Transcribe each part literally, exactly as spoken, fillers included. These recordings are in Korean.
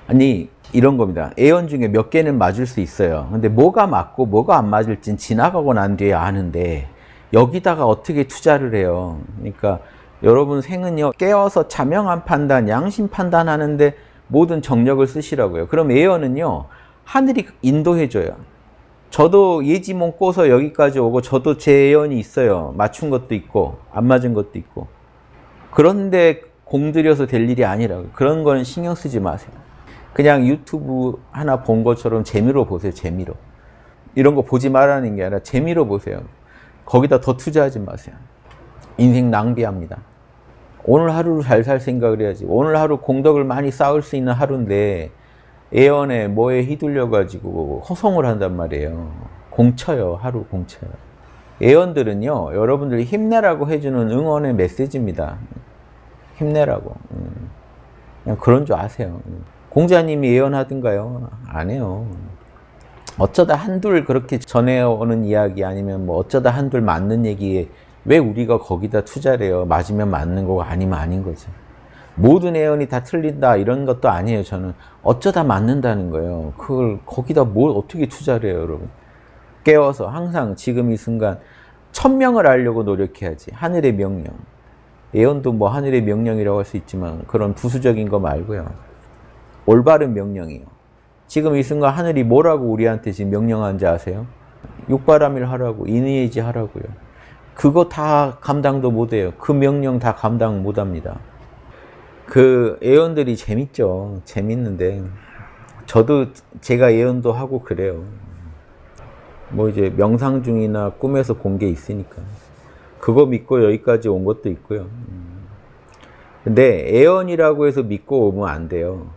아니 이런 겁니다. 애연 중에 몇 개는 맞을 수 있어요. 근데 뭐가 맞고 뭐가 안 맞을진 지나가고 난 뒤에 아는데 여기다가 어떻게 투자를 해요. 그러니까 여러분 생은요 깨어서 자명한 판단, 양심 판단하는데 모든 정력을 쓰시라고요. 그럼 애연은요 하늘이 인도해줘요. 저도 예지몽 꿔서 여기까지 오고 저도 제 애연이 있어요. 맞춘 것도 있고 안 맞은 것도 있고. 그런데 공들여서 될 일이 아니라고요. 그런 거는 신경 쓰지 마세요. 그냥 유튜브 하나 본 것처럼 재미로 보세요. 재미로. 이런 거 보지 말라는 게 아니라 재미로 보세요. 거기다 더 투자하지 마세요. 인생 낭비합니다. 오늘 하루를 잘 살 생각을 해야지. 오늘 하루 공덕을 많이 쌓을 수 있는 하루인데 애연에 뭐에 휘둘려 가지고 허송을 한단 말이에요. 공쳐요. 하루 공쳐요. 애연들은요 여러분들이 힘내라고 해주는 응원의 메시지입니다. 힘내라고. 그냥 그런 줄 아세요. 공자님이 예언하던가요? 안 해요. 어쩌다 한둘 그렇게 전해오는 이야기 아니면 뭐 어쩌다 한둘 맞는 얘기에 왜 우리가 거기다 투자를 해요? 맞으면 맞는 거고 아니면 아닌 거지. 모든 예언이 다 틀린다 이런 것도 아니에요. 저는 어쩌다 맞는다는 거예요. 그걸 거기다 뭘 어떻게 투자를 해요, 여러분. 깨워서 항상 지금 이 순간 천명을 알려고 노력해야지. 하늘의 명령. 예언도 뭐 하늘의 명령이라고 할 수 있지만 그런 부수적인 거 말고요. 올바른 명령이에요. 지금 이 순간 하늘이 뭐라고 우리한테 지금 명령하는지 아세요? 육바람일 하라고, 인의예지 하라고요. 그거 다 감당도 못해요. 그 명령 다 감당 못합니다. 그 예언들이 재밌죠. 재밌는데 저도 제가 예언도 하고 그래요. 뭐 이제 명상 중이나 꿈에서 본 게 있으니까 그거 믿고 여기까지 온 것도 있고요. 근데 예언이라고 해서 믿고 오면 안 돼요.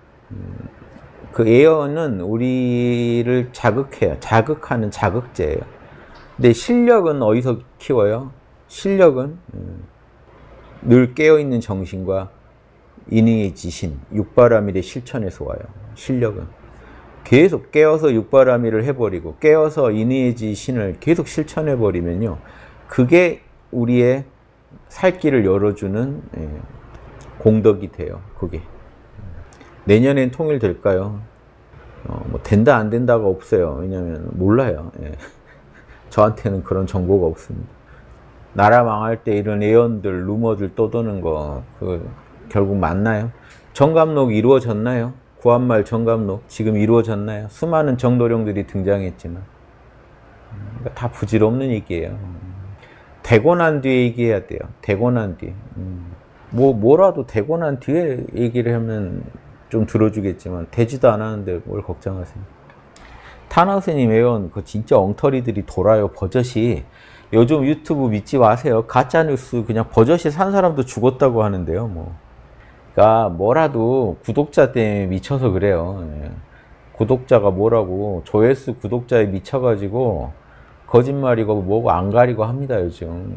그 예언은 우리를 자극해요. 자극하는 자극제예요. 근데 실력은 어디서 키워요? 실력은 늘 깨어있는 정신과 인의의 지신, 육바라밀의 실천에서 와요. 실력은. 계속 깨어서 육바라밀을 해버리고 깨어서 인의의 지신을 계속 실천해버리면요. 그게 우리의 살 길을 열어주는 공덕이 돼요. 그게. 내년엔 통일될까요? 어, 뭐 된다 안 된다가 없어요. 왜냐하면 몰라요. 예. 저한테는 그런 정보가 없습니다. 나라 망할 때 이런 예언들, 루머들 떠도는 거 그 결국 맞나요? 정감록 이루어졌나요? 구한말 정감록 지금 이루어졌나요? 수많은 정도령들이 등장했지만 그러니까 다 부질없는 얘기예요. 되고 난 뒤에 얘기해야 돼요. 되고 난 뒤에. 뭐 뭐라도 되고 난 뒤에 얘기를 하면 좀 들어주겠지만 되지도 않았는데 뭘 걱정하세요. 타나스님 예언 그 진짜 엉터리들이 돌아요. 버젓이. 요즘 유튜브 믿지 마세요. 가짜뉴스 그냥 버젓이 산 사람도 죽었다고 하는데요. 뭐. 그러니까 뭐라도 구독자 때문에 미쳐서 그래요. 예. 구독자가 뭐라고 조회수 구독자에 미쳐가지고 거짓말이고 뭐고 안 가리고 합니다. 요즘.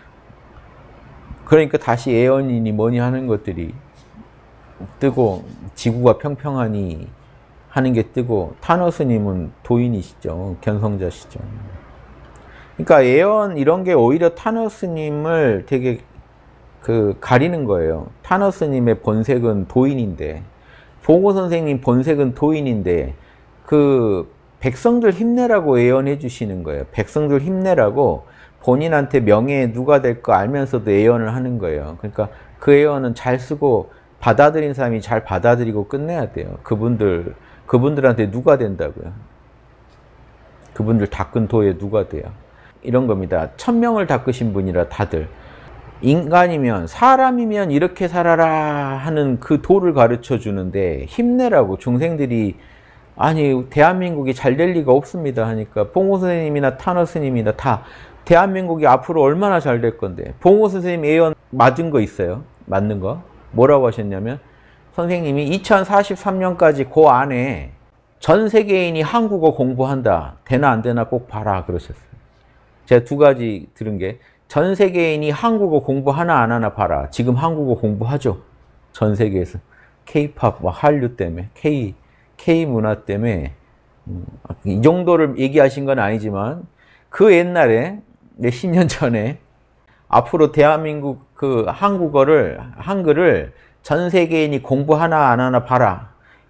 그러니까 다시 예언이니 뭐니 하는 것들이 뜨고 지구가 평평하니 하는 게 뜨고 타너스님은 도인이시죠. 견성자시죠. 그러니까 예언 이런 게 오히려 타너스님을 되게 그 가리는 거예요. 타너스님의 본색은 도인인데 보고 선생님 본색은 도인인데 그 백성들 힘내라고 예언해 주시는 거예요. 백성들 힘내라고 본인한테 명예에 누가 될 거 알면서도 예언을 하는 거예요. 그러니까 그 예언은 잘 쓰고 받아들인 사람이 잘 받아들이고 끝내야 돼요. 그분들, 그분들한테 누가 된다고요? 그분들 닦은 도에 누가 돼요? 이런 겁니다. 천명을 닦으신 분이라 다들. 인간이면, 사람이면 이렇게 살아라 하는 그 도를 가르쳐 주는데 힘내라고 중생들이 아니 대한민국이 잘 될 리가 없습니다 하니까 봉호 선생님이나 타너 스님이나 다 대한민국이 앞으로 얼마나 잘 될 건데 봉호 선생님 예언 맞은 거 있어요? 맞는 거? 뭐라고 하셨냐면 선생님이 이천사십삼 년까지 그 안에 전 세계인이 한국어 공부한다. 되나 안 되나 꼭 봐라 그러셨어요. 제가 두 가지 들은 게 전 세계인이 한국어 공부하나 안 하나 봐라. 지금 한국어 공부하죠. 전 세계에서. K-팝, 뭐 한류 때문에, K, K 문화 때문에 이 정도를 얘기하신 건 아니지만 그 옛날에 몇십 년 전에 앞으로 대한민국 그 한국어를 한글을 전 세계인이 공부하나 안 하나 봐라.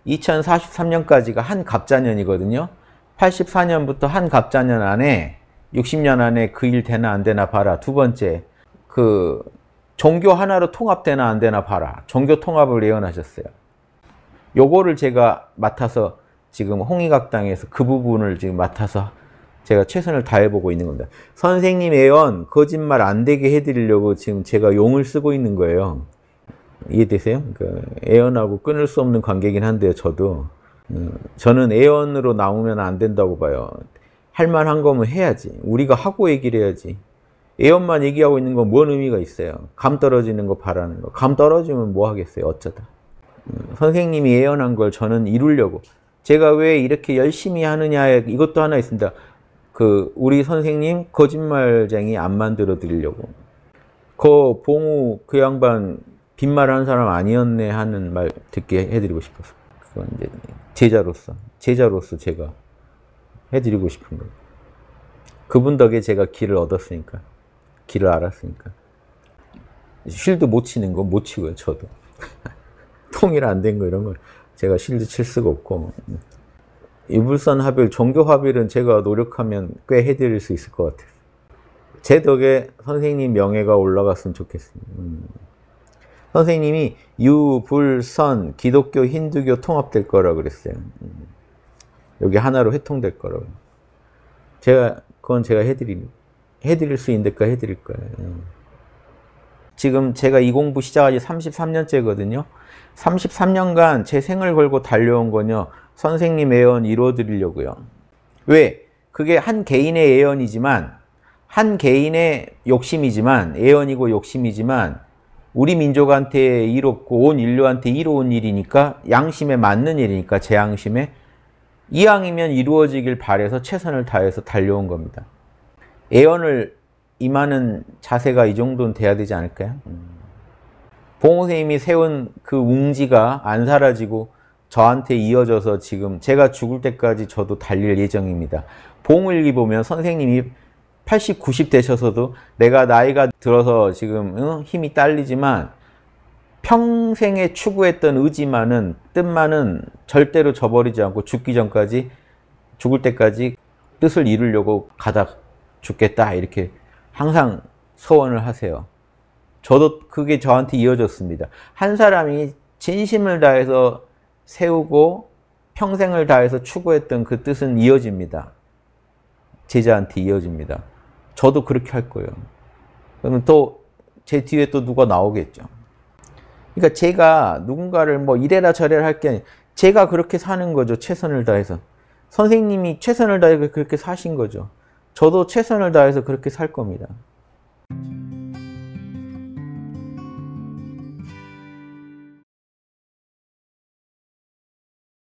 이천사십삼 년까지가 한 갑자년이거든요. 팔십사 년부터 한 갑자년 안에 육십 년 안에 그 일 되나 안 되나 봐라. 두 번째, 그 종교 하나로 통합되나 안 되나 봐라. 종교 통합을 예언하셨어요. 요거를 제가 맡아서 지금 홍익학당에서 그 부분을 지금 맡아서 제가 최선을 다해보고 있는 겁니다. 선생님 예언 거짓말 안 되게 해드리려고 지금 제가 용을 쓰고 있는 거예요. 이해되세요? 그러니까 예언하고 끊을 수 없는 관계긴 한데요. 저도 저는 예언으로 나오면 안 된다고 봐요. 할 만한 거면 해야지. 우리가 하고 얘기를 해야지. 예언만 얘기하고 있는 건 뭔 의미가 있어요? 감 떨어지는 거 바라는 거. 감 떨어지면 뭐 하겠어요? 어쩌다. 선생님이 예언한 걸 저는 이루려고. 제가 왜 이렇게 열심히 하느냐에 이것도 하나 있습니다. 그 우리 선생님 거짓말쟁이 안 만들어 드리려고. 그 봉우 그 양반 빈말하는 사람 아니었네 하는 말 듣게 해드리고 싶어서. 그건 이제 제자로서 제자로서 제가 해드리고 싶은 거예요. 그분 덕에 제가 길을 얻었으니까. 길을 알았으니까. 쉴드 못 치는 거 못 치고요. 저도. 통일 안 된 거 이런 걸 제가 쉴드 칠 수가 없고. 이불선 화별, 종교 화별은 제가 노력하면 꽤 해드릴 수 있을 것 같아요. 제 덕에 선생님 명예가 올라갔으면 좋겠습니다. 음. 선생님이 유, 불, 선, 기독교, 힌두교 통합될 거라고 그랬어요. 음. 여기 하나로 회통될 거라고. 제가, 그건 제가 해드릴, 해드릴 수 있는 데까지 해드릴 거예요. 음. 지금 제가 이 공부 시작한 지 삼십삼 년째거든요. 삼십삼 년간 제 생을 걸고 달려온 건요. 선생님 예언 이루어드리려고요. 왜? 그게 한 개인의 예언이지만 한 개인의 욕심이지만 예언이고 욕심이지만 우리 민족한테 이롭고 온 인류한테 이로운 일이니까 양심에 맞는 일이니까 제 양심에 이왕이면 이루어지길 바라서 최선을 다해서 달려온 겁니다. 예언을 임하는 자세가 이 정도는 돼야 되지 않을까요? 봉호 선생님이 세운 그 웅지가 안 사라지고 저한테 이어져서 지금 제가 죽을 때까지 저도 달릴 예정입니다. 봉을기 보면 선생님이 팔십, 구십 되셔서도 내가 나이가 들어서 지금 응? 힘이 딸리지만 평생에 추구했던 의지만은 뜻만은 절대로 저버리지 않고 죽기 전까지 죽을 때까지 뜻을 이루려고 가다 죽겠다 이렇게 항상 소원을 하세요. 저도 그게 저한테 이어졌습니다. 한 사람이 진심을 다해서 세우고 평생을 다해서 추구했던 그 뜻은 이어집니다. 제자한테 이어집니다. 저도 그렇게 할 거예요. 그러면 또 제 뒤에 또 누가 나오겠죠. 그러니까 제가 누군가를 뭐 이래라 저래라 할 게 아니라 제가 그렇게 사는 거죠. 최선을 다해서. 선생님이 최선을 다해서 그렇게 사신 거죠. 저도 최선을 다해서 그렇게 살 겁니다.